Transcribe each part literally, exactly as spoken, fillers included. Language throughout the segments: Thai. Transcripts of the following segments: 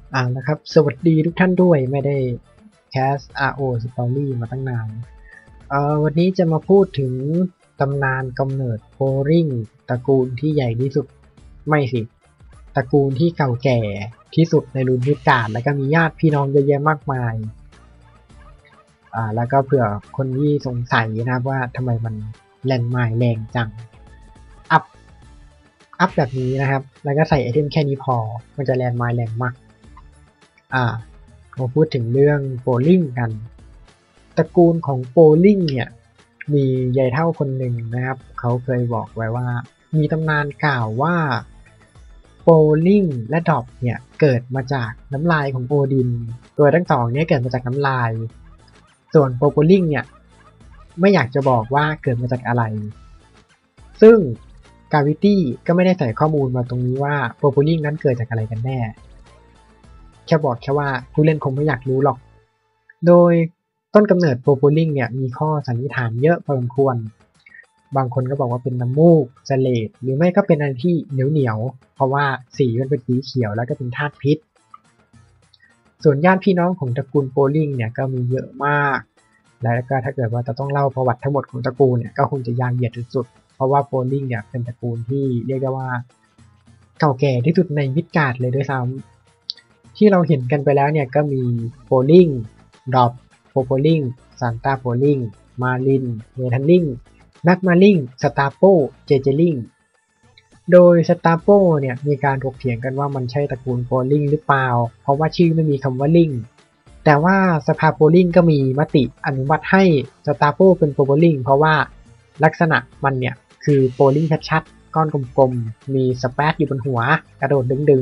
อ่านะครับสวัสดีทุกท่านด้วยไม่ได้แคส อาร์ โอ Story มาตั้งนานเอ่อวันนี้จะมาพูดถึงตำนานกำเนิดโบลิ่งตระกูลที่ใหญ่ที่สุดไม่สิตระกูลที่เก่าแก่ที่สุดในรุ่นยุคกาลแล้วก็มีญาติพี่น้องเยอะแยะมากมายอ่าแล้วก็เผื่อคนที่สงสัยนะครับว่าทำไมมันแรงไม้แรงจังอัพอัพแบบนี้นะครับแล้วก็ใส่ไอเทมแค่นี้พอมันจะแรงไม้แรงมากอ่ามาพูดถึงเรื่องโบลิ่งกันตระกูลของโบลิ่งเนี่ยมียายเฒ่าคนหนึ่งนะครับเขาเคยบอกไว้ว่ามีตำนานกล่าวว่าโบลิ่งและดอบเนี่ยเกิดมาจากน้ำลายของโอดินโดยทั้งสองเนี่ยเกิดมาจากน้ำลายส่วนโบโบลิ่งเนี่ยไม่อยากจะบอกว่าเกิดมาจากอะไรซึ่งกาวิตี้ก็ไม่ได้ใส่ข้อมูลมาตรงนี้ว่าโบโบลิ่งนั้นเกิดจากอะไรกันแน่แค่บอกแค่ว่าผู้เล่นคงไม่อยากรู้หรอกโดยต้นกำเนิดโบโบลิ่งเนี่ยมีข้อสันนิษฐานเยอะพอสมควรบางคนก็บอกว่าเป็นน้ำมูกเสลดหรือไม่ก็เป็นอะไรที่เหนียวเหนียวเพราะว่าสีมันเป็นสีเขียวแล้วก็เป็นธาตุพิษส่วนญาติพี่น้องของตระกูลโบลิ่งเนี่ยก็มีเยอะมากแล้วก็ถ้าเกิดว่าจะต้องเล่าประวัติทั้งหมดของตระกูลเนี่ยก็คงจะยาวเหยียดสุดๆเพราะว่าโบลิ่งเนี่ยเป็นตระกูลที่เรียกได้ว่าเก่าแก่ที่สุดในมิดการ์ดเลยด้วยซ้ำที่เราเห็นกันไปแล้วเนี่ยก็มีโบลิ่งดรอปโปโปลิงซานต้าโปลิงมาลินเมทันลิงแม็กมาลิงสตาโปเจเจลิงโดยสตาโปเนี่ยมีการถกเถียงกันว่ามันใช่ตระกูลโปลิงหรือเปล่าเพราะว่าชื่อไม่มีคำว่าลิงแต่ว่าสภาโปลิงก็มีมติอนุมัติให้สตาโปเป็นโปลิงเพราะว่าลักษณะมันเนี่ยคือโปลิงชัดๆก้อนกลมๆมีสเปซอยู่บนหัวกระโดดดึง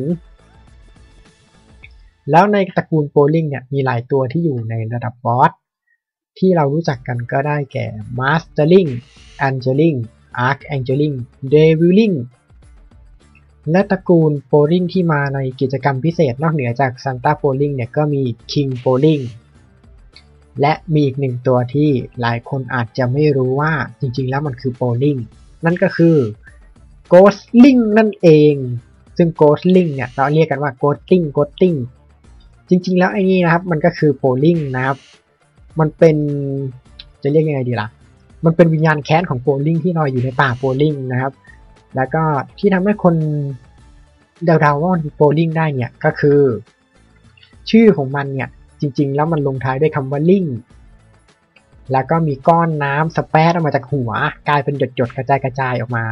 ๆแล้วในตระกูลโปลิงเนี่ยมีหลายตัวที่อยู่ในระดับบอสที่เรารู้จักกันก็ได้แก่ Masterling Angeling Archangeling Deviling และตระกูลโปลิงที่มาในกิจกรรมพิเศษนอกเหนือจากซานต้าโปลิงเนี่ยก็มี King โปลิงและมีอีกหนึ่งตัวที่หลายคนอาจจะไม่รู้ว่าจริงๆแล้วมันคือโปลิงนั่นก็คือ Ghostling นั่นเองซึ่ง Ghostling เนี่ยเราเรียกกันว่า Ghosting Ghosting จริงๆแล้วไอ้นี่นะครับมันก็คือโปลิงนะครับมันเป็นจะเรียกยังไงดีล่ะมันเป็นวิญญาณแค้นของโปลิงที่ลอยอยู่ในป่าโปลิงนะครับแล้วก็ที่ทำให้คนเดาๆว่ามันโปลิงได้เนี่ยก็คือชื่อของมันเนี่ยจริงๆแล้วมันลงท้ายด้วยคำว่าลิงแล้วก็มีก้อนน้ำสเปซออกมาจากหัวกลายเป็นหยดๆกระจายกระจายออกมา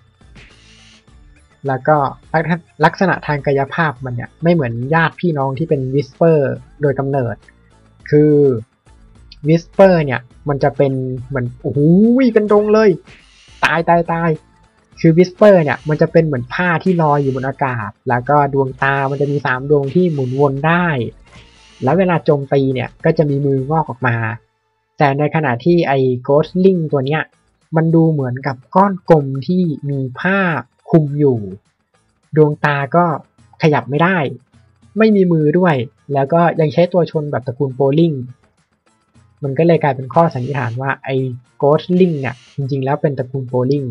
แล้วก็ลักษณะทางกายภาพมันเนี่ยไม่เหมือนญาติพี่น้องที่เป็นวิสเปอร์โดยกำเนิดคือวิสเปอร์เนี่ยมันจะเป็นเหมือนโอ้โหเป็นดงเลยตายตายตายคือวิสเปอร์เนี่ยมันจะเป็นเหมือนผ้าที่ลอยอยู่บนอากาศแล้วก็ดวงตามันจะมีสามดวงที่หมุนวนได้แล้วเวลาโจมตีเนี่ยก็จะมีมืองอกออกมาแต่ในขณะที่ไอ้โกสลิงตัวเนี้ยมันดูเหมือนกับก้อนกลมที่มีผ้าคลุมอยู่ดวงตาก็ขยับไม่ได้ไม่มีมือด้วยแล้วก็ยังใช้ตัวชนแบบตระกูลโปลิงมันก็เลยกลายเป็นข้อสันนิษฐานว่าไอ้โกสลิงเนี่ยจริงๆแล้วเป็นตระกูลโปลิง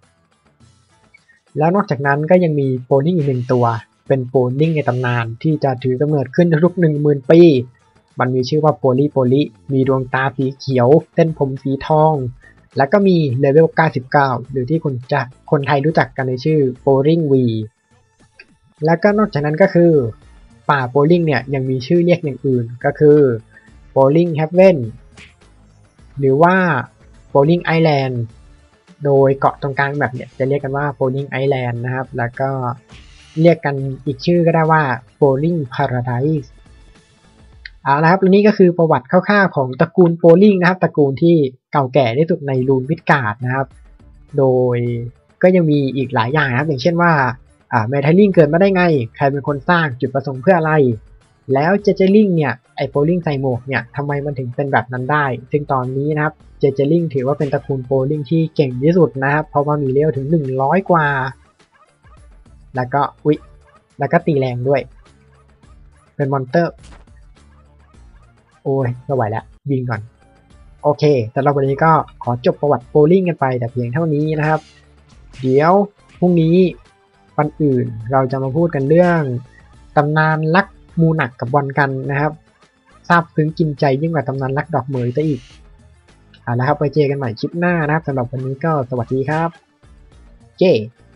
แล้วนอกจากนั้นก็ยังมีโปลิงอีกหนึ่งตัวเป็นโปลิงในตำนานที่จะถือกำเนิดขึ้นทุกหนึ่งหมื่นปีมันมีชื่อว่าโปลิโปลิมีดวงตาสีเขียวเส้นผมสีทองแล้วก็มีเลเวลเก้าสิบเก้าหรือที่คนจะคนไทยรู้จักกันในชื่อโปลิงวีแล้วก็นอกจากนั้นก็คือป่าโปลิงเนี่ยยังมีชื่อเรียกอย่างอื่นก็คือโปลิงเฮฟเว่นหรือว่าโปลิงไอแลนด์โดยเกาะตรงกลางแบบเนี่ยจะเรียกกันว่าโปลิงไอแลนด์นะครับแล้วก็เรียกกันอีกชื่อก็ได้ว่าโปลิงพาราไดส์เอาละครับและนี่ก็คือประวัติคร่าวๆของตระกูลโปลิงนะครับตระกูลที่เก่าแก่ที่สุดในรูนวิดการ์ดนะครับโดยก็ยังมีอีกหลายอย่างนะครับอย่างเช่นว่าอ่าเมทัลลิงเกิดมาได้ไงใครเป็นคนสร้างจุดประสงค์เพื่ออะไรแล้วเจเจลิงเนี่ยไอโปลิงใส่หมวกเนี่ยทำไมมันถึงเป็นแบบนั้นได้ซึ่งตอนนี้นะครับเจเจลิงถือว่าเป็นตระกูลโปลิงที่เก่งที่สุดนะครับเพราะว่ามีเลเวลถึงหนึ่งร้อยกว่าแล้วก็อุ๊ยแล้วก็ตีแรงด้วยเป็นมอนเตอร์โอ้ยไม่ไหวแล้วยิงก่อนโอเคสำหรับวันนี้ก็ขอจบประวัติโปลิงกันไปแต่เพียงเท่านี้นะครับเดี๋ยวพรุ่งนี้วันอื่นเราจะมาพูดกันเรื่องตำนานลักมูหนักกับบอลกันนะครับซาบซึ้งกินใจยิ่งกว่าตำนานรักดอกเหมยซะอีกเอาละครับไปเจอกันใหม่คลิปหน้านะครับสำหรับวันนี้ก็สวัสดีครับเจ้